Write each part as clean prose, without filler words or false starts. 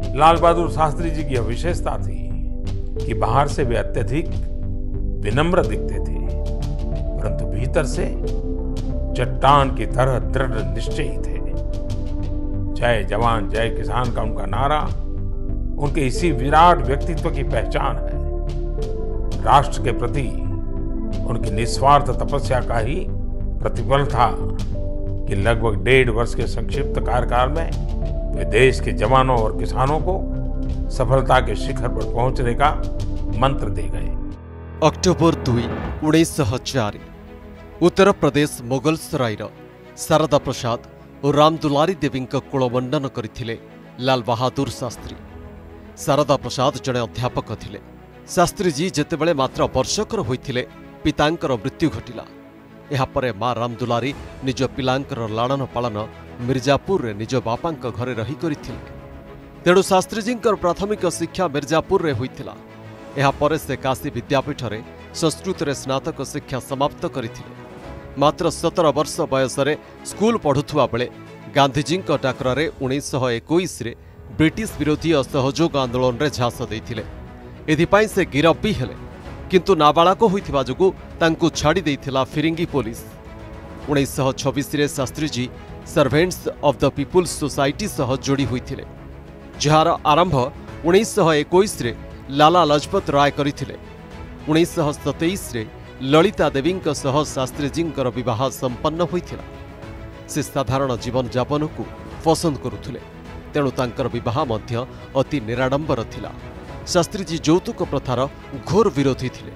लाल बहादुर शास्त्री जी की यह विशेषता थी कि बाहर से वे अत्यधिक विनम्र दिखते थे, परंतु भीतर से चट्टान की तरह दृढ़ निश्चयी थे। जय जवान जय किसान का उनका नारा उनके इसी विराट व्यक्तित्व की पहचान है। राष्ट्र के प्रति उनकी निस्वार्थ तपस्या का ही प्रतिफल था कि लगभग 1.5 वर्ष के संक्षिप्त कार्यकाल में वे देश के जवानों और किसानों को सफलता के शिखर पर पहुंचने का मंत्र दे गए। अक्टोबर 2, 1904 उत्तर प्रदेश मोगलसराईर शारदा प्रसाद और रामदुलारी देवी कुलमंडन करथिले लाल बहादुर शास्त्री। शारदा प्रसाद जड़े अध्यापक थिले। शास्त्री जी जेतेबेले मात्र वर्षकर होइथिले पितांकर मृत्यु घटिला। एहापरे मां रामदुलारी निज पिलांकर लालन पालन मिर्जापुर रे निज बापांक घरे रही करिथिले। तेणु शास्त्रीजींकर प्राथमिक शिक्षा मिर्जापुर रे होइथिला। एहापरे से काशी विद्यापीठ रे संस्कृत रे स्नातक शिक्षा समाप्त करिथिले। मात्र 17 वर्ष बयसरे स्कूल पढ़ुथुवा बेले गांधीजींक डाकरारे 1921 रे ब्रिटिश विरोधी असहयोग आंदोलन रे झांस देइथिले। एथिपाई से गिरफ भी हेले, किंतु नाबालक होइथिबा जोगु तांकु छाड़ी देइथिला फिरिंगी पुलिस। 1926 रे Shastriji servants of the people's society सह जोड़ी होइथिले, जहार आरंभ 1921 रे लाला लजपत राय करिथिले। 1927 रे ललिता देवींक सह शास्त्रीजींकर विवाह संपन्न होइथिला। से साधारण जीवन यापन को पसंद करुथिले, तेणु तांकर विवाह मध्य अति निराडंबर थिला। शास्त्रीजी यौतुक प्रथार घोर विरोधी थिले।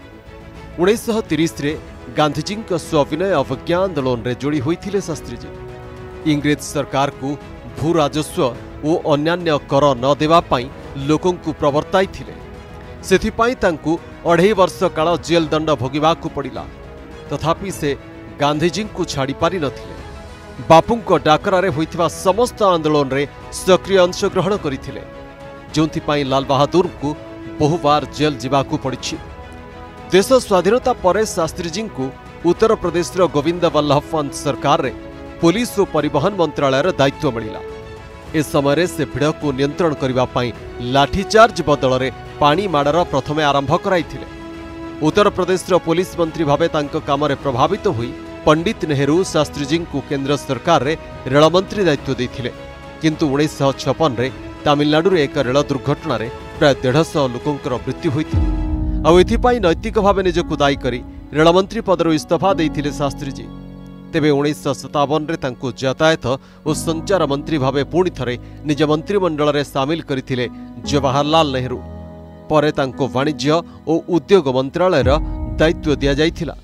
1930 रे गांधीजींक स्वाभिनय अवज्ञा आंदोलन रे जोड़ी होइथिले शास्त्रीजी। इंग्रेज सरकार को भू राजस्व और अन्यान्य कर न देवा पाई लोकों को प्रवर्ताई थिले। सेथिपाई तांकु 2.5 वर्ष काल जेल दंड भोगिबाकु पड़िला। तथापि से गांधीजी को छाड़ी पारि नथिले। बापुंक डाकरारे होइथिबा समस्त आंदोलन रे सक्रिय अंशग्रहण करिथिले, जोंथिपाई लाल बहादुर को बहुबार जेल जिबाकु पड़िछि। देश स्वाधीनता परे शास्त्रीजी को उत्तर प्रदेश गोविंद वल्लभ पंत सरकार रे पुलिस और परिवहन मंत्रालय दायित्व मिला। ए समय से भिड़ को नियंत्रण करने पाई लाठीचार्ज बदल में पानी माड़र प्रथमे आरंभ कराइथिले। उत्तर प्रदेश पुलिस मंत्री भावे तांको काम रे प्रभावित हुई पंडित नेहरू शास्त्रीजी को केंद्र सरकार रे रेल मंत्री दायित्व देथिले, किंतु 1956 रे तमिलनाडु रे एक रेल दुर्घटना रे प्राय 150 लोकंकर मृत्यु होइथिले। आ एथिपाई नैतिक भावे निजको दायी करी रेलमंत्री पदर इस्तीफा देथिले शास्त्रीजी। तेबे 1957 रे तांको यातायात और संचार मंत्री भावे पुणी थरे निज मंत्रिमंडल रे सामिल करथिले जवाहरलाल नेहरू। परे तांको वाणिज्य और उद्योग मंत्रालय रा दायित्व दिया जाइथिला।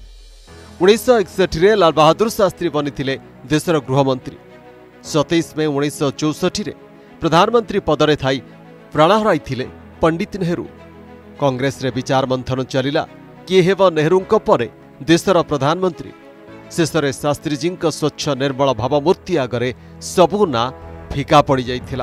1961 रे लाल बहादुर शास्त्री बनिथिले देशर गृहमंत्री। 27 मई 1964 रे प्रधानमंत्री पदरे थाई प्राण हराइथिले पंडित नेहरू। कांग्रेस रे विचार मंथन चलिला किए हेब नेहरूंक परे देशर प्रधानमंत्री। शेषरे शास्त्रीजींक स्वच्छ निर्मल भावमूर्ति आगरे सबु ना फिका पड़ जाइथिला।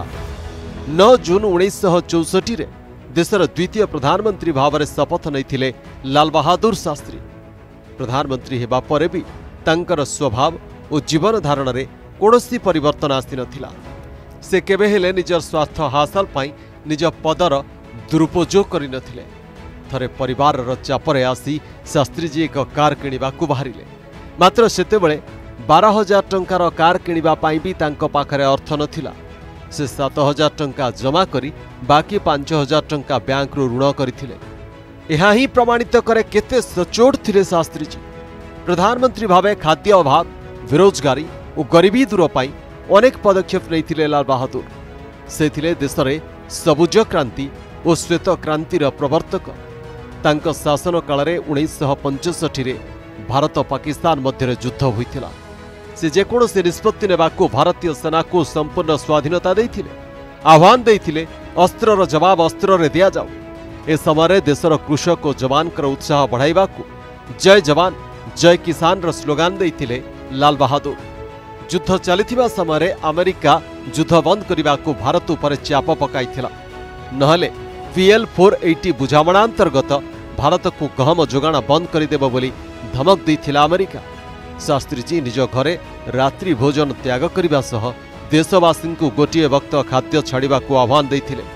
9 जून 1964 रे देशर द्वितीय प्रधानमंत्री भाव शपथ नैथिले लाल बहादुर शास्त्री। प्रधानमंत्री हेबा परे भी तांकर स्वभाव और जीवन धारण रे कोनोसी परिवर्तन आसी नथिला। से केबे हेले निजर स्वार्थ हासिल पाई निज पदर दुरुपयोग करि नथिले। थरे परिवार चापरे आसी शास्त्रीजी एक कार किणिबाकु बाहरिले। मात्र सेतेबेले 12,000 टंकार कार किणिबा पाई भी तांको पाखरे अर्थ नथिला। से 7,000 टंका जमा करी बाकी 5,000 टंका बैंक रु ऋण करथिले। एहा ही प्रमाणित करे केते सचोट थिले शास्त्रीजी। प्रधानमंत्री भावे खाद्य अभाव, बेरोजगारी और गरीबी दूर पाई अनेक पदक्षेप नैथिले लाल बहादुर। से थिले देशरे सबुज क्रांति और श्वेत क्रांतिर प्रवर्तक। तांको शासन काल रे 1965 रे भारत पाकिस्तान मध्य युद्ध होइथिला। से जेकोसी निष्पत्ति नेबाकू भारतीय सेना को संपूर्ण स्वाधीनता देइथिले। आह्वान देइथिले अस्त्रर जवाब अस्त्र रे दिया जाऊ। ए समय देशर कृषक और जवानकर उत्साह बढ़ाइबाकू जय जवान जय किसान र स्लोगान देइथिले लाल बहादुर। युद्ध चलिथिबा समय अमेरिका युद्ध बंद करने भारत उपर चाप पकाइथिला। नहले PL-480 बुझामणा अंतर्गत भारत को गहम जोगाण बंद करदेव बोली धमक देइथिला अमेरिका। शास्त्रीजी निज घरे रात्रि भोजन त्याग करने सह देशवासी को गोटे वक्त खाद्य छाड़वा को आह्वान देइथिले।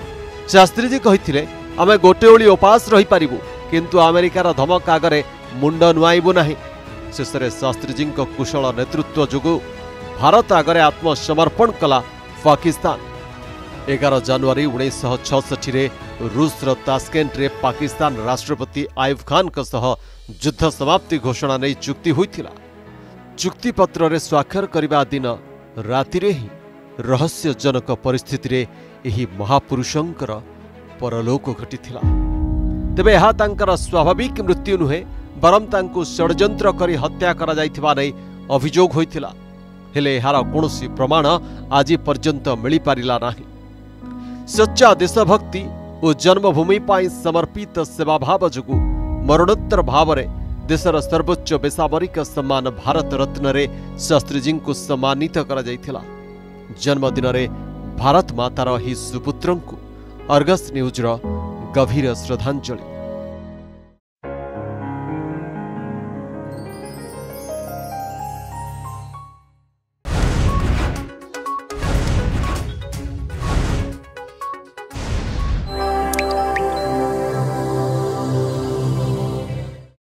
शास्त्रीजी कहिथिले आमे गोटे ओली उपास रही पारिबु किंतु अमेरिकार धमक आगरे मुंड नुआइबु नाही। शेषरे शास्त्रीजी कुशल नेतृत्व जोगु भारत आगरे आत्मसमर्पण कला पाकिस्तान। 11 जनवरी 1966 रे रूसर तास्केंट रे पाकिस्तान राष्ट्रपति आयुब खान का सह युद्ध समाप्ति घोषणा नहीं चुक्ति हुईथिला। चुक्तिपत्र रे स्वाक्षर करबा दिन रातिरे ही रहस्यजनक परिस्थिति रे एही महापुरुषंकर परलोक घटिथिला। तेबे यह तांकर स्वाभाविक मृत्यु नुहे बरम तांकु षड्यंत्र करी हत्या करा जाइथिबा नै अभियोग होइथिला। हेले एहार कोनोसी प्रमाण आज पर्यंत मिली पारिला नाही। सच्चा देशभक्ति और जन्मभूमि पाई समर्पित सेवाभाव जोगु मरणोत्तर भाव रे देशर सर्वोच्च बेसामरिक सम्मान भारत रत्न रे शास्त्रीजी को सम्मानित करा जाइथिला। जन्मदिन रे भारत मातार ही सुपुत्रंकु अर्गस न्यूज रो गभीर श्रद्धांजलि।